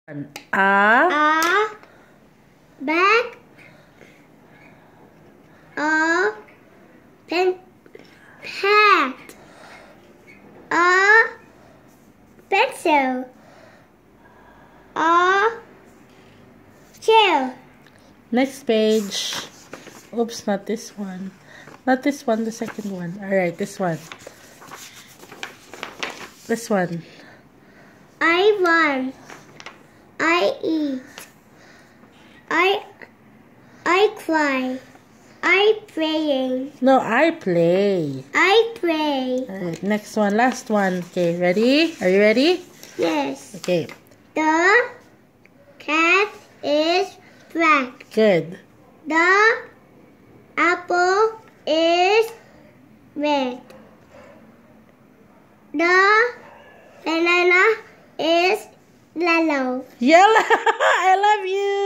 A bag, a hat, a pencil, a chair. Next page. Oops, not this one. Not this one, the second one. Alright, this one. This one. I run. I eat. I cry. I praying. No, I play. I pray. Alright, next one. Last one. Okay, ready? Are you ready? Yes. Okay. The cat is black. Good. The apple is red. The banana is yellow. Yellow! I love you!